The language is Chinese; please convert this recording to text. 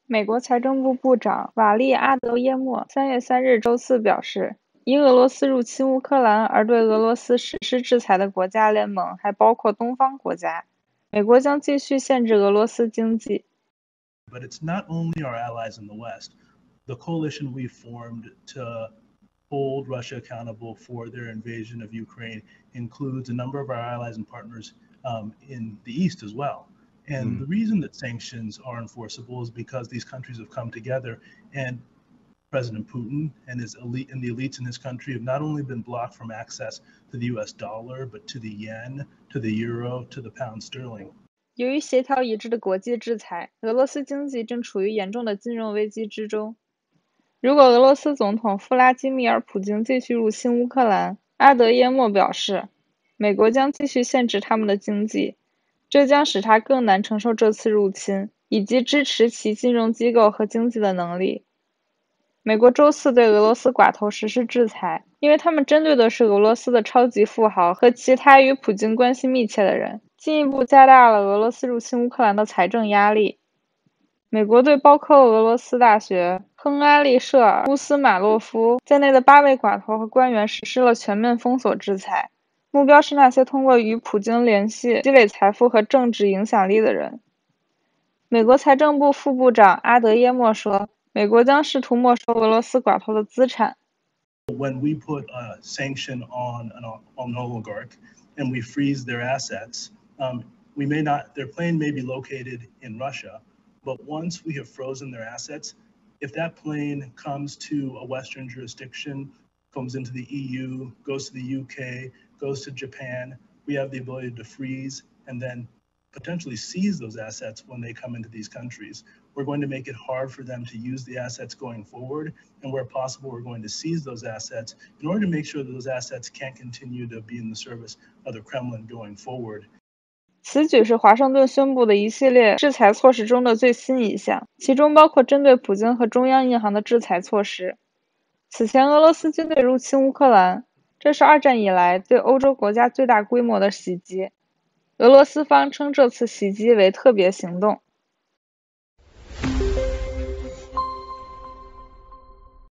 美国财政部部长瓦利·阿德耶莫3月3日周四表示，因俄罗斯入侵乌克兰而对俄罗斯实施制裁的国家联盟还包括东方国家，美国将继续限制俄罗斯经济。 But it's not only our allies in the West. The coalition we formed to hold Russia accountable for their invasion of Ukraine includes a number of our allies and partners in the East as well. And the reason that sanctions are enforceable is because these countries have come together, and President Putin and his elite and the elites in his country have not only been blocked from access to the US dollar, but to the yen, to the euro, to the pound sterling. 由于协调一致的国际制裁，俄罗斯经济正处于严重的金融危机之中。如果俄罗斯总统弗拉基米尔·普京继续入侵乌克兰，阿德耶莫表示，美国将继续限制他们的经济，这将使他更难承受这次入侵，以及支持其金融机构和经济的能力。美国周四对俄罗斯寡头实施制裁，因为他们针对的是俄罗斯的超级富豪和其他与普京关系密切的人，进一步加大了俄罗斯入侵乌克兰的财政压力。美国对包括俄罗斯大学、亨阿利舍尔、乌斯马洛夫在内的8位寡头和官员实施了全面封锁制裁，目标是那些通过与普京联系积累财富和政治影响力的人。美国财政部副部长阿德耶莫说，美国将试图没收俄罗斯寡头的资产。 When we put a sanction on an oligarch and we freeze their assets, their plane may be located in Russia, but once we have frozen their assets, if that plane comes to a Western jurisdiction, comes into the EU, goes to the UK, goes to Japan, we have the ability to freeze and then potentially seize those assets when they come into these countries. We're going to make it hard for them to use the assets going forward, and where possible, we're going to seize those assets in order to make sure that those assets can't continue to be in the service of the Kremlin going forward. 此举是华盛顿宣布的一系列制裁措施中的最新一项，其中包括针对普京和中央银行的制裁措施。此前，俄罗斯军队入侵乌克兰，这是2战以来对欧洲国家最大规模的袭击。俄罗斯方称这次袭击为特别行动。